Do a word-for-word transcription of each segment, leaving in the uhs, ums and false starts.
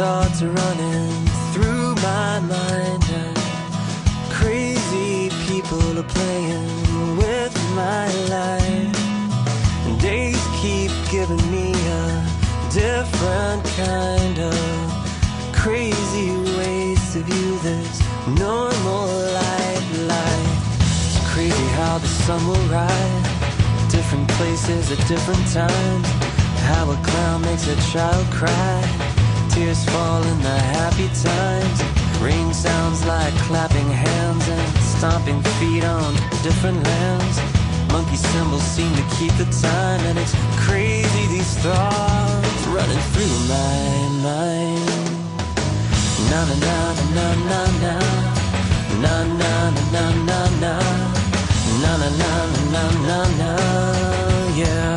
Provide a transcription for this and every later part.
thoughts are running through my mind, and crazy people are playing with my life. And days keep giving me a different kind of crazy ways to view this normal life. Life, it's crazy how the sun will rise different places at different times. How a clown makes a child cry, tears fall in the happy times. Rain sounds like clapping hands and stomping feet on different lands. Monkey symbols seem to keep the time, and it's crazy these thoughts running through my mind. Na na na na na na na na na na na na na na na na na, yeah.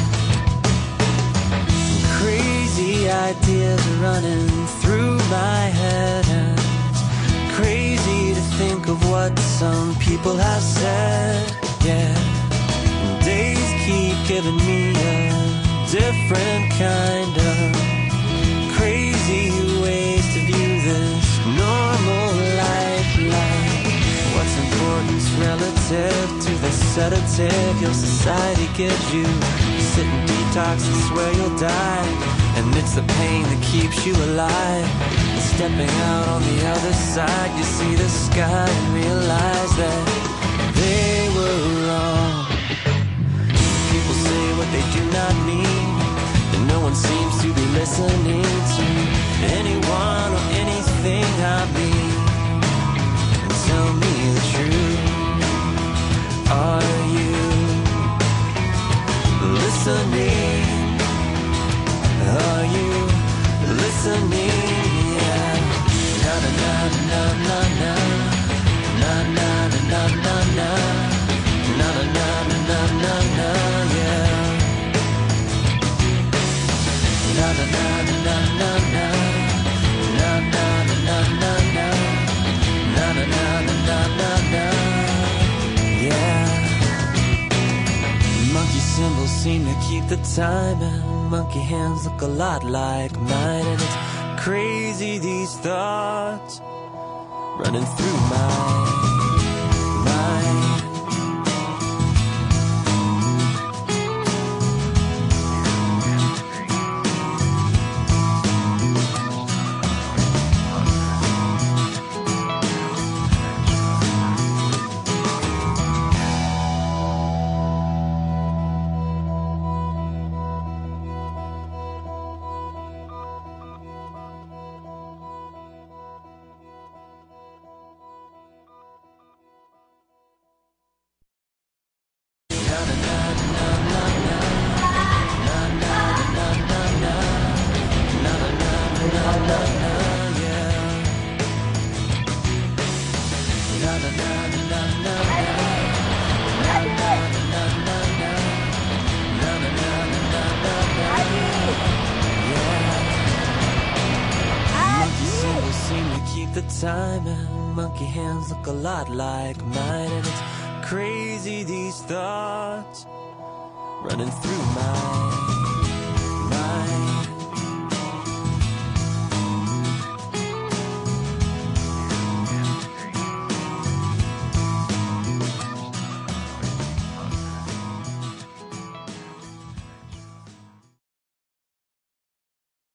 Crazy ideas are running through my head, and it's crazy to think of what some people have said, yeah. Days keep giving me a different kind of crazy ways to view this normal life. Life, what's important's relative to the sedative your society gives you. Sit and detox and swear you'll die, and it's the pain that keeps you alive. Stepping out on the other side, you see the sky and realize that they were wrong. People say what they do not mean, and no one seems to be listening to anyone or anything I mean. And tell me the truth, are you listening? Are you listening? Yeah. Na na na na na na na na na na na na na na na na na, yeah. Na na na na na na na na na na na na na na na na, yeah. Monkey symbols seem to keep the time, and monkey hands look a lot like mine. And it's crazy these thoughts running through my mind. The time, and monkey hands look a lot like mine, and it's crazy these thoughts running through my